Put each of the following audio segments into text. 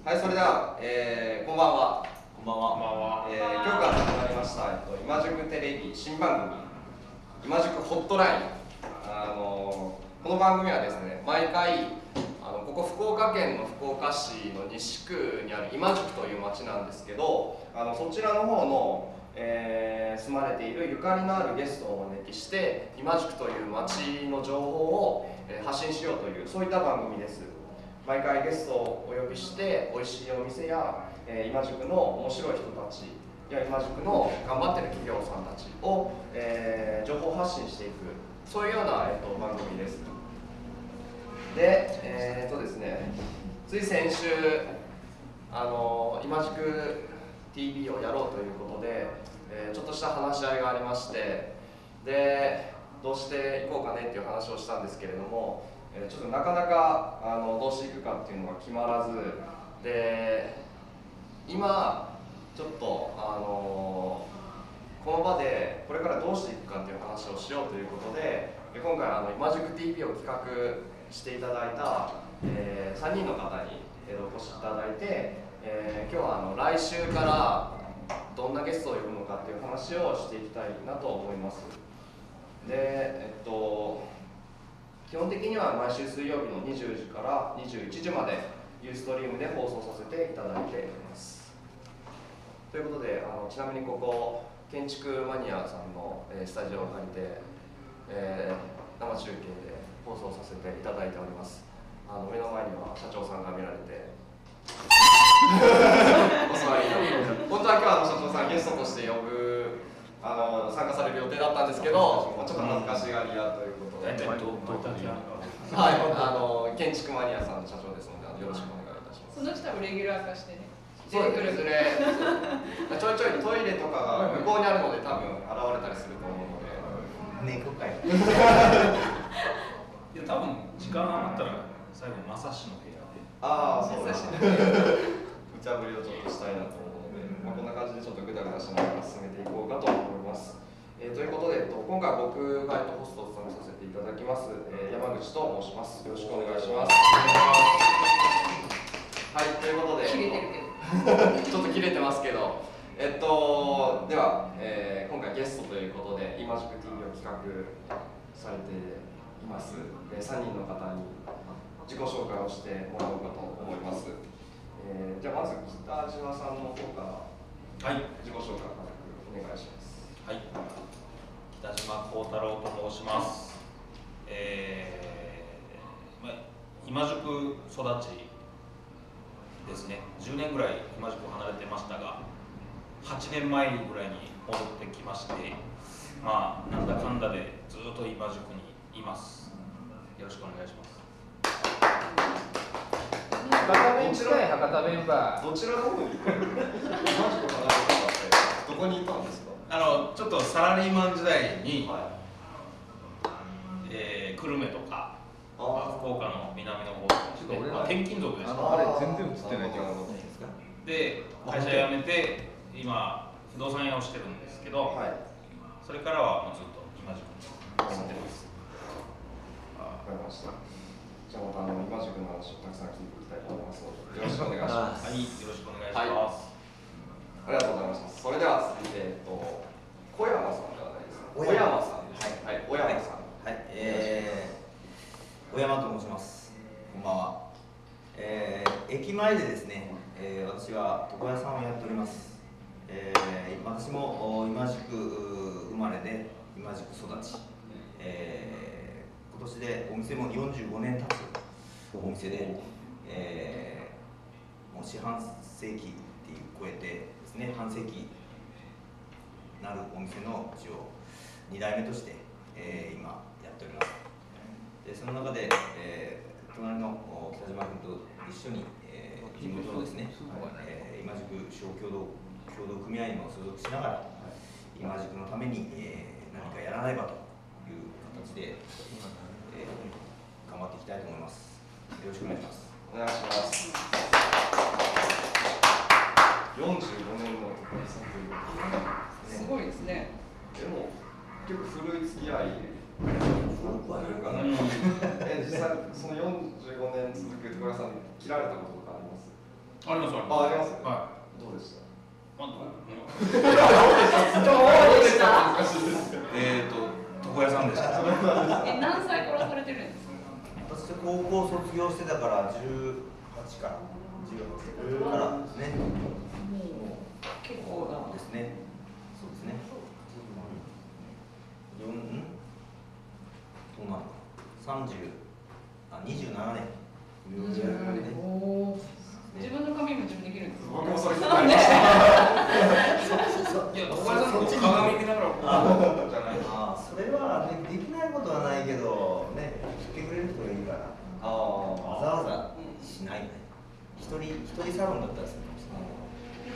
はい、それでは、こんばんは。 こんばんは。 今日から始まりました、今宿テレビ新番組、今宿ホットライン。この番組はですね、毎回、ここ福岡県の福岡市の西区にある今宿という町なんですけど、そちらの方の、住まれているゆかりのあるゲストをお招きして、今宿という町の情報を、発信しようという、そういった番組です。毎回ゲストをお呼びして美味しいお店や、今宿の面白い人たちや今宿の頑張ってる企業さんたちを、情報発信していく、そういうような、番組です。で、ですね、つい先週今宿 TV をやろうということで、ちょっとした話し合いがありまして、でどうしていこうかねっていう話をしたんですけれども、ちょっとなかなかどうしていくかっていうのが決まらずで、今ちょっとこの場でこれからどうしていくかっていう話をしようということで、今回今宿 TV を企画していただいた、3人の方にお越しいただいて、今日は来週からどんなゲストを呼ぶのかっていう話をしていきたいなと思います。で、基本的には毎週水曜日の20時から21時までユーストリームで放送させていただいています。ということで、ちなみにここ建築マニアさんのスタジオを借りて、生中継で放送させていただいております。目の前には社長さんが見られてお座りになって、本当は今日社長さんゲストとして呼ぶ参加される予定だったんですけど、ちょっと恥ずかしがり屋ということで、はい、建築マニアさんの社長ですので、よろしくお願いいたします。 その人もレギュラー化してね。 そうですね。ちょいちょいトイレとかが向こうにあるので、多分現れたりすると思うので。 猫かい。いや、多分時間余ったら最後まさしの部屋で。 ああ、そうですね。無茶ぶりをちょっとしたいなと思うので、こんな感じでちょっとグダグダしながら進めていこうかと思います。ということで、今回僕がホストを務めさせていただきます、山口と申します。よろしくお願いします。はい、ということで、 切れてるけどちょっと切れてますけど、では、今回ゲストということで、今宿 TV を企画されています、3人の方に自己紹介をしてもらおうかと思います。じゃあまず北島さんの方から自己紹介をお願いします。 はい、北島幸太郎と申します。今宿育ちですね。10年ぐらい今宿離れてましたが、8年前ぐらいに戻ってきまして、なんだかんだでずっと今宿にいます。よろしくお願いします。 博多弁近い博多弁バー。 どちらの方に行ったの？今宿離れたってどこに行ったんですか？ ちょっとサラリーマン時代に、久留米とか福岡の南の方とかですね、転勤族でした。 あれ全然映ってないっていうことですか？ で、会社辞めて今不動産屋をしてるんですけど、それからはもうずっと今宿に住んでます。 わかりました。じゃあまた今宿の話をたくさん聞いていきたいと思いますので、よろしくお願いします。 はい、よろしくお願いします。 ありがとうございます。それでは続いて小山さんではないですか？小山さんです。はい、小山さん。 はい、小山と申します。こんばんは。駅前でですね、私は床屋さんをやっております。私も今宿生まれで今宿育ち、今年でお店も45年経つお店で、もう四半世紀っていう超えてですね、半世紀なるお店の一応2代目として、今やっております。でその中で、隣の北島君と一緒に、地元のですね、今宿商協同組合にも所属しながら、今宿のために、何かやらないばという形で、頑張っていきたいと思います。よろしくお願いします。 お願いします。45年の床屋さんということすごいですね。 でも結構古い付き合い実際その45年続く床屋さんで切られたこととかあります？ あります。 あ、あります。 はどうでした？ い。 どうでした？ 床屋さんでした。 何歳からされてるんですか？ 私高校卒業してたから18から18からですね。 結構だですね。そうですね。どうなのか。27年。 おー、自分の髪も自分できるんですか？ 僕もそれ聞かれました。 いや、小林さんこう鏡見ながらこうじゃない。 それはね、できないことはないけどね、切ってくれる人がいるからわざわざしないね。一人サロンだったらするかもしれない。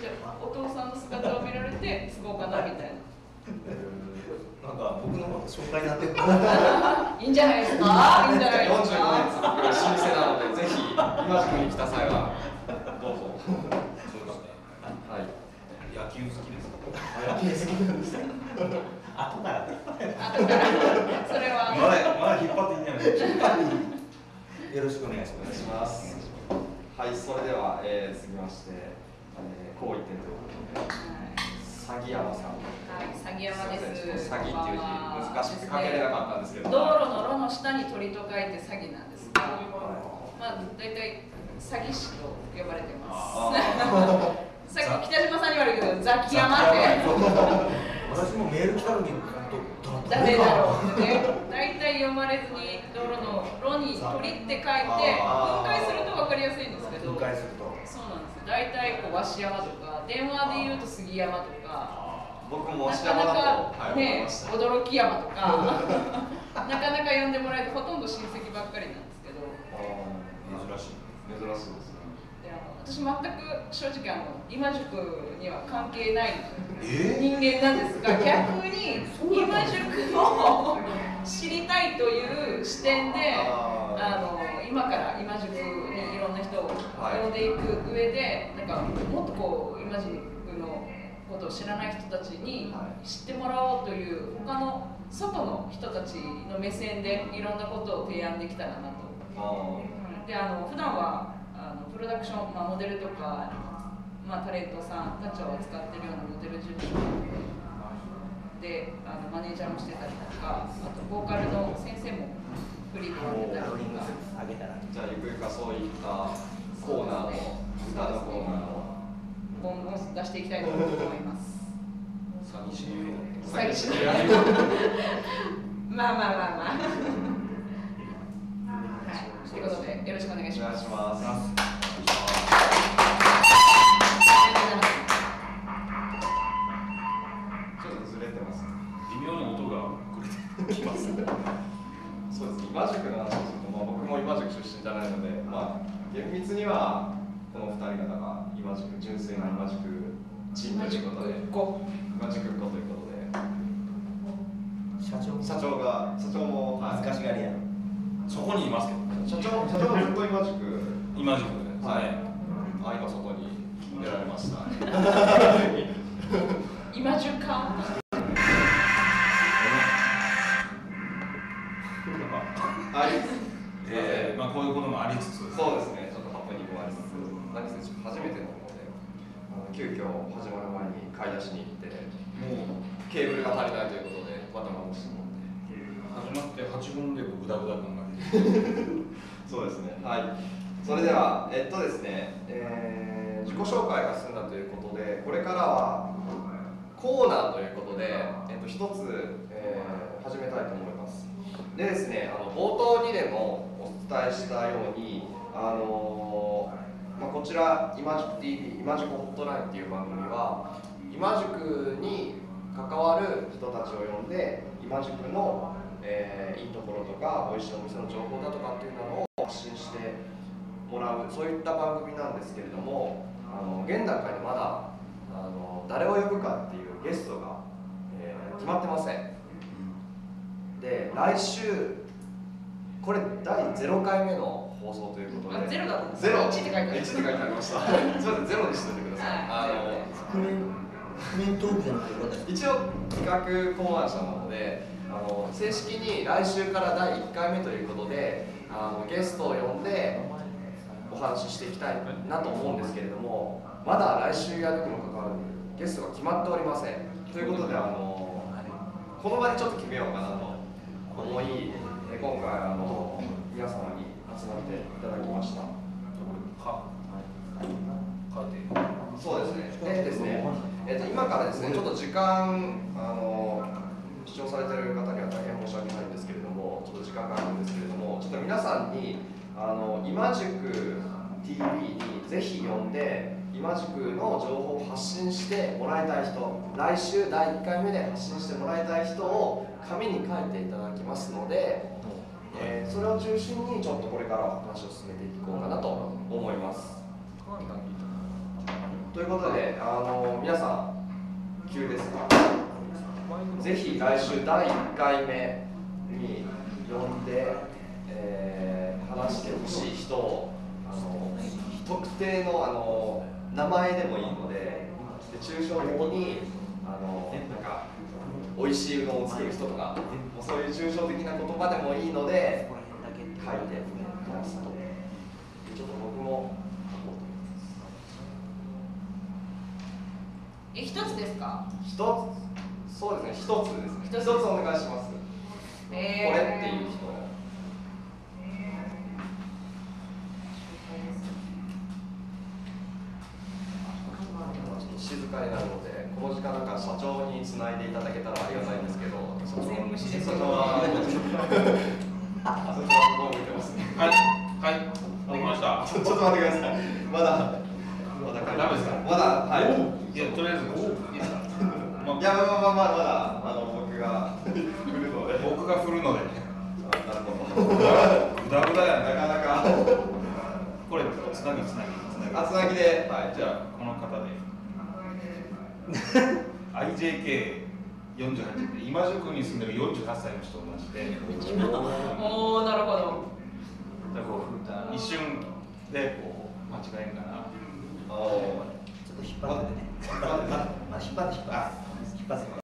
じゃあお父さんの姿を見られてすごうかなみたいな。 なんか僕の紹介になってるいいんじゃないですか？いいんじゃないです 45 か？ 年続く老舗なので、ぜひ今宿に来た際はどうぞ。 そうですね。 はい。 野球好きですか？ 野球好きなんですか？ 後からそれはまだ引っ張っていいんじゃないですか？ よろしくお願いしお願います。 します。はい、それでは、続きまして、こう言ってということで、鷺山さん。 はい、鷺山です。 鷺っていう字、難しくて書けれなかったんですけど。 道路の路の下に鳥と書いて鷺なんですが、まあ大体詐欺師と呼ばれてます。さっき北島さんに言われるけど、ザキヤマって。 私もメール来たのにダメだろうってね。大体読まれずに道路の路に鳥って書いて分解すると分かりやすいんですけど。 分解すると。 そうなんですよ。大体こう鷲山とか電話で言うと杉山とか。 僕もなかな鷲山だとかね、驚き山とかなかなか呼んでもらえてほとんど親戚ばっかりなんですけど、 珍しい。 珍しいですね。 で私全く正直今宿には関係ない人間なんですが、逆に今宿を知りたいという視点で今から今宿にいろんな人を呼んでいく上で、なんかもっとこう今宿のことを知らない人たちに知ってもらおうという他の外の人たちの目線でいろんなことを提案できたらなと。で普段はプロダクション、モデルとか、タレントさんたちを扱ってるようなモデル事務所でマネージャーもしてたりとか、あとボーカルの先生もフリーでやってたりとか。 じゃあゆくゆくはそういったコーナーの歌のコーナーの今後出していきたいと思います。 詐欺師のよう詐欺師のまあ。ということでよろしくお願いします。 お願いします。ちょっとずれてます。 微妙な音が来てきますね。 そうです。今宿の話をすると、僕も今宿出身じゃないので、厳密にはこの2人方が今宿純粋な今宿チームということで、今宿っ子ということで、社長も恥ずかしがり屋。 そこにいますけど。 社長もずっと今宿今宿ですね。 今外に出られました。 今宿か。 こういうこともありつつ、 そうですね。ちょっとハプニングもありつつ、何せ初めてなので、急遽始まる前に買い出しに行って、もうケーブルが足りないということでバタバタしてもらって。 始まって8分でグダグダ感が出てそうですね。はい。それではですね、自己紹介が済んだということで、これからはコーナーということで、一つ、始めたいと思います。でですね、冒頭にでもお伝えしたように、こちら今宿 TV 今宿ホットラインっていう番組は今宿に関わる人たちを呼んで今宿の、いいところとか美味しいお店の情報だとかっていうのを発信してもらう、そういった番組なんですけれども、現段階でまだ誰を呼ぶかっていうゲストが、決まってません。で来週これ第0回目の放送ということで、 ゼロだ。 ゼロ 1って書いてある。 1って書いてありました。すみません、ゼロにしておいてください。 覆面トークじゃなくてよかったです。 一応企画考案者なので、正式に来週から第1回目ということでゲストを呼んでおお話ししていきたいなと思うんですけれども、まだ来週やるにもかかわらずゲストが決まっておりません。ということでこの場でちょっと決めようかなと思い、今回皆様に集まっていただきました。そうですね。でですね、今からですね、ちょっと時間視聴されている方には大変申し訳ないんですけれども、ちょっと時間があるんですけれども、ちょっと皆さんに今塾 TV にぜひ呼んで、今塾の情報を発信してもらいたい人、来週第1回目で発信してもらいたい人を紙に書いていただきますので、それを中心にちょっとこれから話を進めていこうかなと思います。ということで、皆さん急ですが、ぜひ来週第1回目に呼んで、話してほしい人を特定の名前でもいいので、抽象的になんか美味しいうどんを作る人とか、そういう抽象的な言葉でもいいので書いてください。ちょっと僕も一つですか？ そうですね、一つですね。一つお願いします。これっていう人。静かになるので、この時間なんか社長につないでいただけたらありがたいんですけど、 全無視です。 社長はどう見てますね。 はい、できました。 ちょっと待ってください。まだダメですか？まだ、はい。 いや、とりあえずいいですか？ いや、まだ僕が振るので。 僕が振るので。 なるほど。 グダグダやなかなか。 これつなぎ。 つなぎで、はい。 じゃあこの方で。IJK48 って今宿に住んでる48歳の人と同じで。 おお、なるほど。 一瞬でこう間違えんかな。 ちょっと引っ張ってね。引っ張って。